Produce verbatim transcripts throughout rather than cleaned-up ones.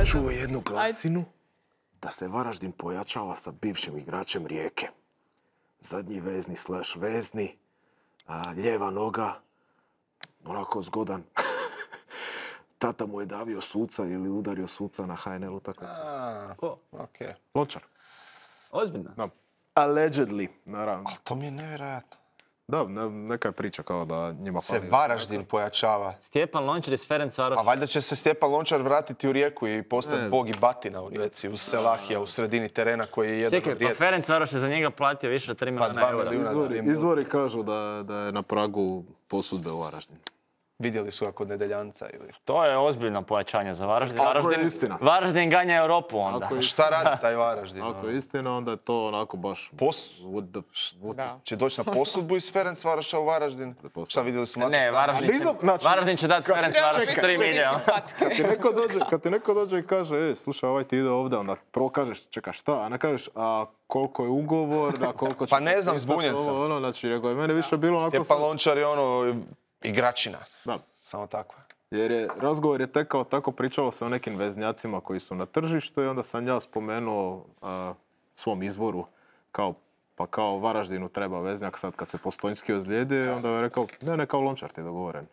ajde. čuo jednu glasinu da se Varaždin pojačava sa bivšim igračem Rijeke. Zadnji vezni slash vezni, a, lijeva noga, onako zgodan. Tata mu je davio suca ili udario suca na H N L utakmici. Ko? Okej. Lončar. Ozbiljno? Da. Allegedly, naravno. Ali to mi je nevjerojatno. Da, ne- neka je priča kao da njima Se fali. Varaždin pojačava. Stjepan Lončar iz Ferencvaroša. A valjda će se Stjepan Lončar vratiti u Rijeku i postati Ne. bog i batina u Rijeci, uz Selahija u sredini terena koji je jedan Čekaj, od pa rijetkih. Ferencvaroš je za njega platio više od tri Pa milijuna dva eura. milijuna. Izvori, izvori kažu da, da je na pragu posudbe u Varaždinu. Vidjeli su ga kod Nedeljanca ili... To je ozbiljno pojačanje za Varaždin. Ako je Varaždin, istina. Varaždin ganja Europu onda. Ako je, Šta radi taj Varaždin? ako ono? je istina, onda je to onako baš... Pos... What the, what Da. Će doći na posudbu iz Ferencvaroša u Varaždin? Pretpostavljam. Šta vidjeli su Ne, Mate Stanović? Varaždin će, Nisam- znači- Varaždin će dati Ferencvaroš čekaj, tri čekaj. milijuna. Kad ti neko dođe, kad ti neko dođe i kaže, e, slušaj, ovaj ti ide ovdje, onda prvo kažeš, čeka šta, a ne kažeš, a koliko je ugovor, a koliko će... Pa ne znam, potpisati, zbunjen sam. ovo, Ono, znači, nego je meni više bilo onako... Stjepan sam- Lončar je ono igračina. Da, Samo tako. jer je, razgovor je tekao tako, pričalo se o nekim veznjacima koji su na tržištu i onda sam ja spomenuo a, svom izvoru kao, pa kao Varaždinu treba veznjak sad kad se Postojnski ozlijedi, onda je rekao, ne, ne, kao Lončar ti je dogovoren.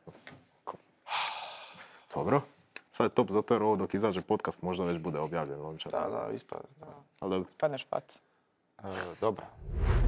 Dobro. Sad je top, zato jer ovo dok izađe podcast možda već bude objavljen Lončar. Da, da, ispada. Da. Ali dobro. Padneš facu. E, dobro.